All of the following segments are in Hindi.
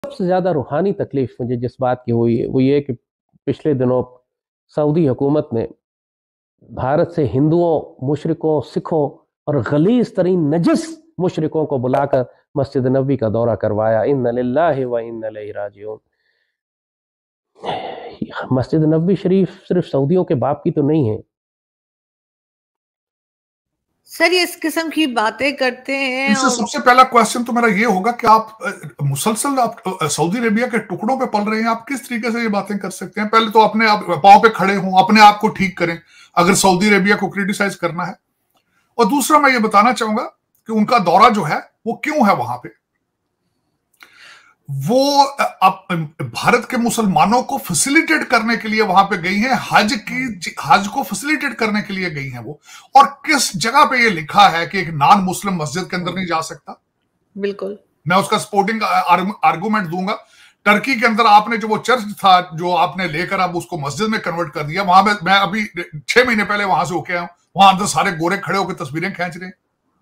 सबसे ज़्यादा रूहानी तकलीफ मुझे जिस बात की हुई है वो ये कि पिछले दिनों सऊदी हुकूमत ने भारत से हिंदुओं, मुशरिकों, सिखों और गलीज तरीन नजस मुशरिकों को बुलाकर मस्जिद नबी का दौरा करवाया। इन्ना लिल्लाहि व इन्ना इलैहि राजिऊन। मस्जिद नबी शरीफ सिर्फ सऊदियों के बाप की तो नहीं है। सर ये इस किस्म की बातें करते हैं। इनसे सबसे पहला क्वेश्चन तो मेरा ये होगा कि आप मुसलसल आप सऊदी अरेबिया के टुकड़ों पे पल रहे हैं, आप किस तरीके से ये बातें कर सकते हैं? पहले तो अपने आप पांव पे खड़े हों, अपने आप को ठीक करें अगर सऊदी अरेबिया को क्रिटिसाइज करना है। और दूसरा मैं ये बताना चाहूंगा कि उनका दौरा जो है वो क्यों है वहां पे। वो भारत के मुसलमानों को फैसिलिटेट करने के लिए वहां पे गई हैं, हज को फैसिलिटेट करने के लिए गई हैं वो। और किस जगह पे ये लिखा है कि एक नॉन मुस्लिम मस्जिद के अंदर नहीं जा सकता? बिल्कुल, मैं उसका सपोर्टिंग आर्गुमेंट दूंगा। टर्की के अंदर आपने जो वो चर्च था जो आपने लेकर अब उसको मस्जिद में कन्वर्ट कर दिया, वहां मैं अभी 6 महीने पहले वहां से होके आया हूं, वहां अंदर सारे गोरे खड़े होकर तस्वीरें खींच रहे हैं।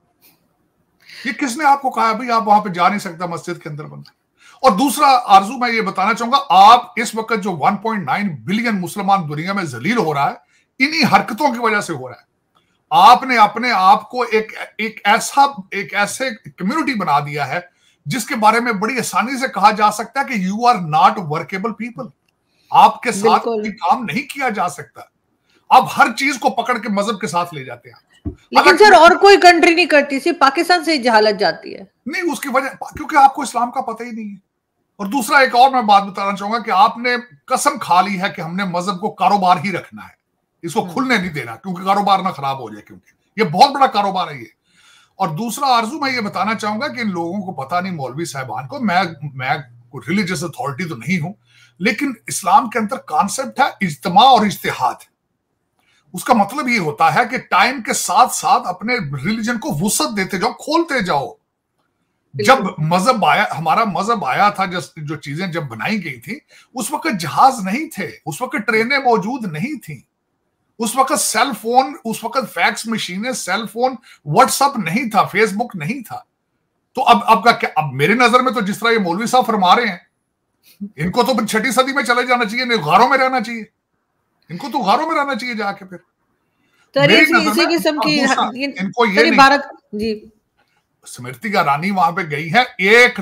ये किसने आपको कहा भाई आप वहां पे जा नहीं सकता मस्जिद के अंदर बंदा? और दूसरा आरजू मैं ये बताना चाहूंगा, आप इस वक्त जो 1.9 बिलियन मुसलमान दुनिया में जलील हो रहा है, इन्हीं हरकतों की वजह से हो रहा है। आपने अपने आप को एक ऐसे कम्युनिटी बना दिया है जिसके बारे में बड़ी आसानी से कहा जा सकता है कि you are not workable people. आपके साथ कोई काम नहीं किया जा सकता। आप हर चीज को पकड़ के मजहब के साथ ले जाते हैं। लेकिन सर और कोई कंट्री नहीं करती, सिर्फ पाकिस्तान से जहालत जाती है। नहीं, उसकी वजह क्योंकि आपको इस्लाम का पता ही नहीं है। और दूसरा एक और मैं बात बताना चाहूंगा कि आपने कसम खा ली है कि हमने मजहब को कारोबार ही रखना है, इसको खुलने नहीं देना, क्योंकि कारोबार ना खराब हो जाए, क्योंकि ये बहुत बड़ा कारोबार है ये। और दूसरा आरजू मैं ये बताना चाहूंगा कि इन लोगों को पता नहीं, मौलवी साहबान को, मैं रिलीजियस अथॉरिटी तो नहीं हूं, लेकिन इस्लाम के अंदर कॉन्सेप्ट है इज्तिमा और इज्तिहाद। उसका मतलब ये होता है कि टाइम के साथ साथ अपने रिलीजन को वुसअत देते जाओ, खोलते जाओ। जब मजहब आया, हमारा मजहब आया था, जो चीजें जब बनाई गई थी, उस वक्त जहाज नहीं थे, उस वक्त ट्रेनें मौजूद नहीं थी, उस वक्त सेल फोन, उस वक्त फैक्स मशीनें, सेल फोन, व्हाट्सएप नहीं था, फेसबुक नहीं था। तो अब का क्या? अब मेरी नजर में तो जिस तरह ये मौलवी साहब फरमा रहे हैं, इनको तो 6वीं सदी में चले जाना चाहिए, नहीं गारों में रहना चाहिए। इनको तो गारों में रहना चाहिए जाके। फिर इसी किस्म की इनको ये भारत जी स्मृति ईरानी वहां पे गई है,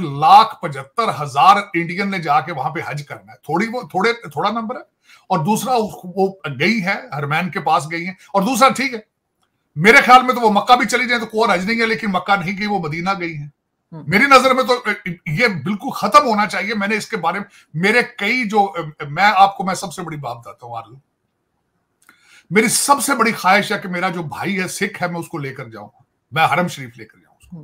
1,75,000 इंडियन ने जाके वहां पे हज करना है। थोड़ा नंबर है। और दूसरा वो गई है, हरमैन के पास गई है। और दूसरा ठीक है, मेरे ख्याल में तो वो मक्का भी चली जाए तो कोई हज नहीं है, लेकिन मक्का नहीं गई, वो मदीना गई है। मेरी नजर में तो ये बिल्कुल खत्म होना चाहिए। मैंने इसके बारे में मेरे कई मैं सबसे बड़ी बात बताता हूँ आरजू, मेरी सबसे बड़ी ख्वाहिश है कि मेरा जो भाई है सिख है, मैं उसको लेकर जाऊं, मैं हरम शरीफ लेकर जाऊं उसको।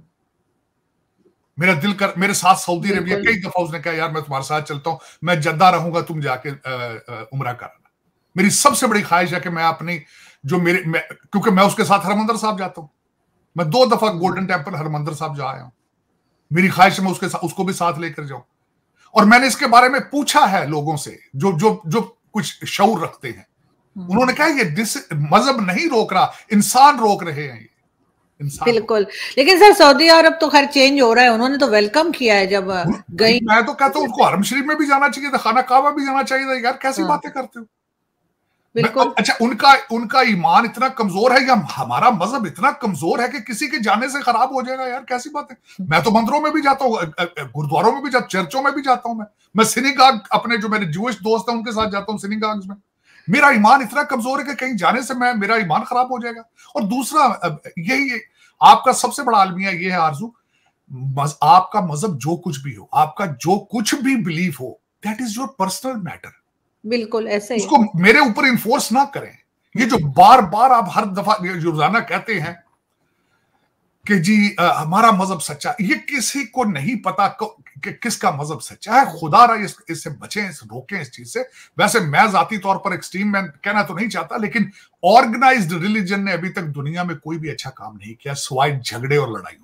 मेरा दिल कर, मेरे साथ सऊदी अरेबिया कई दफा उसने कहा यार मैं तुम्हारे साथ चलता हूं, मैं जद्दा रहूंगा, तुम जाके उम्रा कराना। मेरी सबसे बड़ी ख्वाहिश है कि मैं अपनी क्योंकि मैं उसके साथ हरमंदिर साहब जाता हूं, मैं 2 दफा गोल्डन टेम्पल हरमंदिर साहब जा आया हूं। मेरी ख्वाहिश है मैं उसको भी साथ लेकर जाऊं। और मैंने इसके बारे में पूछा है लोगों से जो कुछ शऊर रखते हैं, उन्होंने कहा ये मजहब नहीं रोक रहा, इंसान रोक रहे हैं। बिल्कुल, लेकिन सर सऊदी अरब तो खैर चेंज हो रहा है, उन्होंने तो वेलकम किया है जब गई। मैं तो कहता हूँ उनको हरम शरीफ में भी जाना चाहिए था, खाना काबा भी जाना चाहिए था। यार कैसी बातें करते हो? बिल्कुल। अच्छा, उनका ईमान इतना कमजोर है या हमारा मजहब इतना कमजोर है कि किसी के जाने से खराब हो जाएगा? यार कैसी बात है। मैं तो मंदिरों में भी जाता हूँ, गुरुद्वारों में भी जाता, चर्चों में भी जाता हूँ, मैं सिनेगाग, अपने जो मेरे जूइश दोस्त हैं उनके साथ जाता हूँ सिनेगाग्स में। मेरा ईमान इतना कमजोर है कि कहीं जाने से मेरा ईमान खराब हो जाएगा। और दूसरा यही आपका सबसे बड़ा अलमिया ये है आरजू, आपका मजहब जो कुछ भी हो, आपका जो कुछ भी बिलीफ हो, that is your personal matter. बिल्कुल ऐसे ही, उसको मेरे ऊपर इन्फोर्स ना करें। ये जो बार बार आप हर दफा रोजाना कहते हैं कि जी हमारा मजहब सच्चा, ये किसी को नहीं पता कि किसका मजहब सच्चा है। खुदा रहा इससे बचें, रोकें इस चीज से। वैसे मैं जाती तौर पर एक्सट्रीम मैं कहना तो नहीं चाहता, लेकिन ऑर्गेनाइज्ड रिलीजन ने अभी तक दुनिया में कोई भी अच्छा काम नहीं किया सिवाय झगड़े और लड़ाइयों।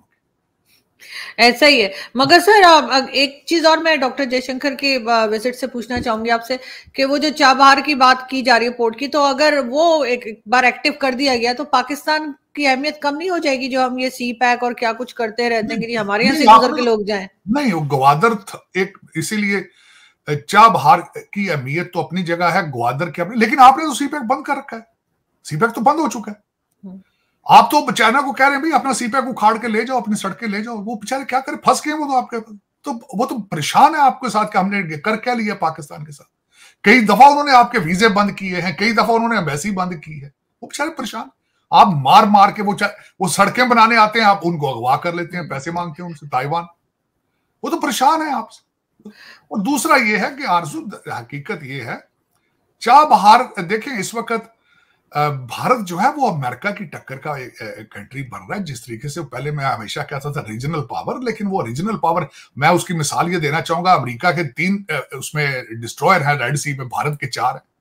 ऐसा ही है। मगर सर एक चीज और मैं डॉक्टर जयशंकर के विजिट से पूछना चाहूंगी आपसे कि वो जो चाबहार की बात की जा रही है पोर्ट की, तो अगर वो एक बार एक्टिव कर दिया गया तो पाकिस्तान की अहमियत कम नहीं हो जाएगी जो हम ये सी पैक और क्या कुछ करते रहते हैं कि हमारे यहाँ से गुजर के लोग जाएं? नहीं, वो ग्वादर एक इसीलिए चाबहार की अहमियत तो अपनी जगह है, ग्वादर की अपनी, लेकिन आपने तो सी पैक बंद कर रखा है। सी पैक तो बंद हो चुका है। आप तो चाइना को कह रहे हैं भाई अपना सी पैक उखाड़ के ले जाओ, अपनी सड़कें ले जाओ। वो बेचारे क्या करें, फंस गए वो तो आपके, तो वो तो परेशान है आपके साथ कि हमने कर क्या लिया पाकिस्तान के साथ। कई दफा उन्होंने आपके वीजे बंद किए हैं, कई दफा उन्होंने एम्बेसी बंद की है। वो बेचारे परेशान। आप मार मार के वो सड़कें बनाने आते हैं, आप उनको अगवा कर लेते हैं, पैसे मांगते हैं उनसे, ताइवान। वो तो परेशान है आपसे। और दूसरा ये है कि आरजू, हकीकत ये है चाबहार देखें इस वक्त भारत जो है वो अमेरिका की टक्कर का कंट्री बन रहा है। जिस तरीके से पहले मैं हमेशा कहता था रीजनल पावर, लेकिन वो रीजनल पावर, मैं उसकी मिसाल ये देना चाहूंगा, अमेरिका के 3 उसमें डिस्ट्रॉयर है रेड सी में, भारत के 4 है।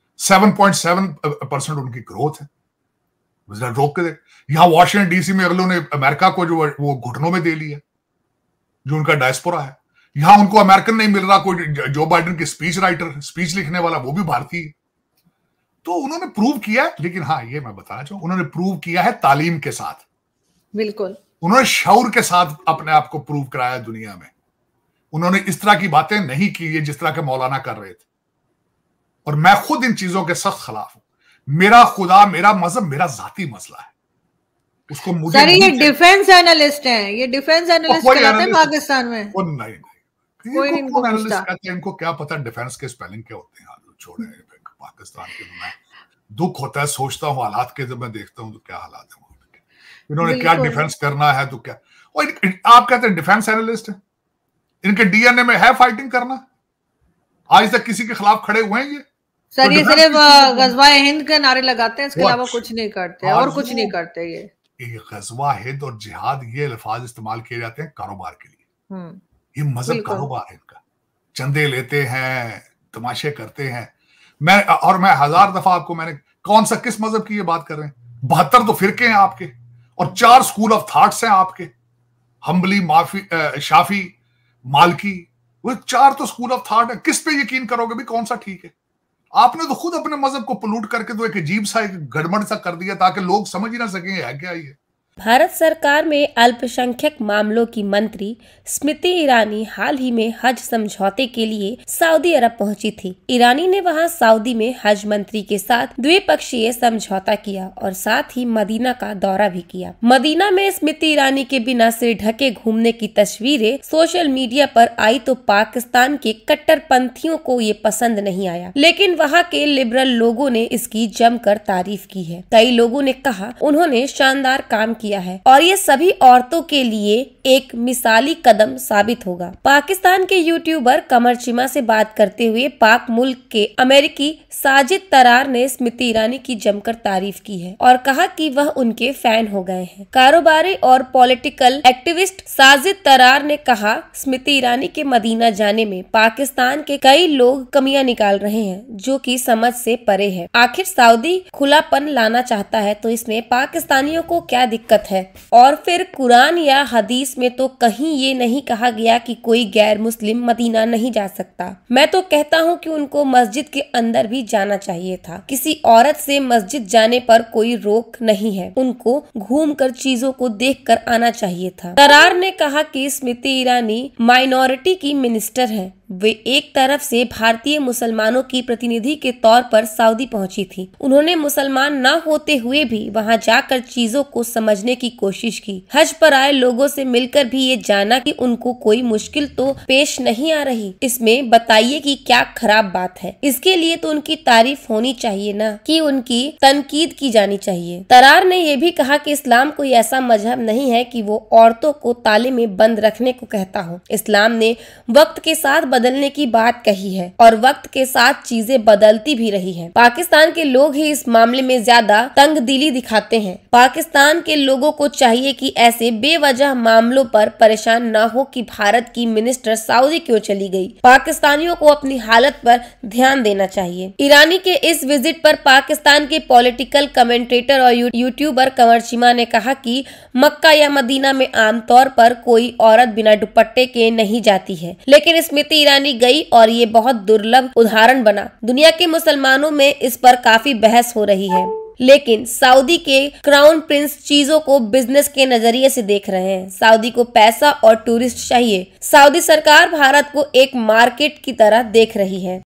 7.7% उनकी ग्रोथ है। रोक के यहां वॉशिंगटन डीसी में अगलों ने अमेरिका को जो वो घुटनों में दे लिया, जो उनका डायस्पोरा है। यहां उनको अमेरिकन नहीं मिल रहा, कोई जो बाइडेन के स्पीच राइटर, स्पीच लिखने वाला, वो भी भारतीय। तो उन्होंने प्रूव किया है, लेकिन हाँ ये मैं बताना चाहूँ, उन्होंने प्रूव किया है तालीम के साथ। बिल्कुल, उन्होंने शऊर के साथ अपने आप को प्रूव कराया दुनिया में। उन्होंने इस तरह की बातें नहीं की है जिस तरह के मौलाना कर रहे थे। और मैं खुद इन चीजों के सख्त खिलाफ हूं। मेरा खुदा, मेरा मजहब, मेरा जाती मसला है, उसको मुझे सर ये डिफेंस एनालिस्ट हैं, ये डिफेंस एनालिस्ट कहलाते हैं पाकिस्तान में। वो नहीं, कोई इनको एनालिस्ट कहते हैं, इनको क्या पता डिफेंस के स्पेलिंग क्या होते हैं। छोड़े पाकिस्तान के, मैं दुख होता है, सोचता हूँ हालात के, जब मैं देखता हूँ तो क्या हालात है वहां के, इन्होंने क्या डिफेंस करना है तो क्या। और आप कहते हैं डिफेंस एनालिस्ट है, इनके डीएनए में है फाइटिंग करना। आज तक किसी के खिलाफ खड़े हुए हैं ये? सर ये सिर्फ गजवा हिंद के नारे लगाते हैं, इसके अलावा कुछ नहीं करते, और कुछ नहीं करते। ये गजवा हिंद और जिहाद, ये अल्फाज इस्तेमाल किए जाते हैं कारोबार के लिए। ये मजहब कारोबार है इनका। चंदे लेते हैं, तमाशे करते हैं। मैं 1000 दफा आपको मैंने, कौन सा किस मजहब की ये बात कर रहे हैं? 72 तो फिरके हैं आपके, और 4 स्कूल ऑफ थॉट्स हैं आपके, हम्बली, शाफी, मालकी। वो 4 तो स्कूल ऑफ थॉट है। किस पे यकीन करोगे भी, कौन सा ठीक है? आपने तो खुद अपने मजहब को पोल्यूट करके तो एक अजीब सा, एक गड़बड़ सा कर दिया ताकि लोग समझ ही ना सकें है क्या ये। भारत सरकार में अल्पसंख्यक मामलों की मंत्री स्मृति ईरानी हाल ही में हज समझौते के लिए सऊदी अरब पहुंची थी। ईरानी ने वहां सऊदी में हज मंत्री के साथ द्विपक्षीय समझौता किया और साथ ही मदीना का दौरा भी किया। मदीना में स्मृति ईरानी के बिना सिर ढके घूमने की तस्वीरें सोशल मीडिया पर आई तो पाकिस्तान के कट्टरपंथियों को ये पसंद नहीं आया, लेकिन वहाँ के लिबरल लोगों ने इसकी जमकर तारीफ की है। कई लोगों ने कहा उन्होंने शानदार काम किया है और ये सभी औरतों के लिए एक मिसाली कदम साबित होगा। पाकिस्तान के यूट्यूबर कमर चिमा से बात करते हुए पाक मुल्क के अमेरिकी साजिद तरार ने स्मृति ईरानी की जमकर तारीफ की है और कहा कि वह उनके फैन हो गए हैं। कारोबारी और पॉलिटिकल एक्टिविस्ट साजिद तरार ने कहा, स्मृति ईरानी के मदीना जाने में पाकिस्तान के कई लोग कमियां निकाल रहे हैं जो कि समझ से परे है। आखिर सऊदी खुलापन लाना चाहता है तो इसमें पाकिस्तानियों को क्या दिक्कत है? और फिर कुरान या हदीस में तो कहीं ये नहीं कहा गया कि कोई गैर मुस्लिम मदीना नहीं जा सकता। मैं तो कहता हूँ कि उनको मस्जिद के अंदर भी जाना चाहिए था। किसी औरत से मस्जिद जाने पर कोई रोक नहीं है, उनको घूमकर चीजों को देखकर आना चाहिए था। तरार ने कहा कि स्मृति ईरानी माइनॉरिटी की मिनिस्टर है। वे एक तरफ से भारतीय मुसलमानों की प्रतिनिधि के तौर पर सऊदी पहुंची थी। उन्होंने मुसलमान न होते हुए भी वहां जाकर चीजों को समझने की कोशिश की। हज पर आए लोगों से मिलकर भी ये जाना कि उनको कोई मुश्किल तो पेश नहीं आ रही। इसमें बताइए कि क्या खराब बात है? इसके लिए तो उनकी तारीफ होनी चाहिए ना कि उनकी तनकीद की जानी चाहिए। तरार ने यह भी कहा कि इस्लाम कोई ऐसा मजहब नहीं है कि वो औरतों को ताले में बंद रखने को कहता हो। इस्लाम ने वक्त के साथ बदलने की बात कही है और वक्त के साथ चीजें बदलती भी रही हैं। पाकिस्तान के लोग ही इस मामले में ज्यादा तंग दिली दिखाते हैं। पाकिस्तान के लोगों को चाहिए कि ऐसे बेवजह मामलों पर परेशान न हो कि भारत की मिनिस्टर सऊदी क्यों चली गई। पाकिस्तानियों को अपनी हालत पर ध्यान देना चाहिए। ईरानी के इस विजिट पर पाकिस्तान के पॉलिटिकल कमेंटेटर और यूट्यूबर कमर चिमा ने कहा कि मक्का या मदीना में आमतौर पर कोई औरत बिना दुपट्टे के नहीं जाती है, लेकिन स्मृति ईरानी गई और ये बहुत दुर्लभ उदाहरण बना। दुनिया के मुसलमानों में इस पर काफी बहस हो रही है, लेकिन सऊदी के क्राउन प्रिंस चीजों को बिजनेस के नजरिए से देख रहे हैं। सऊदी को पैसा और टूरिस्ट चाहिए। सऊदी सरकार भारत को एक मार्केट की तरह देख रही है।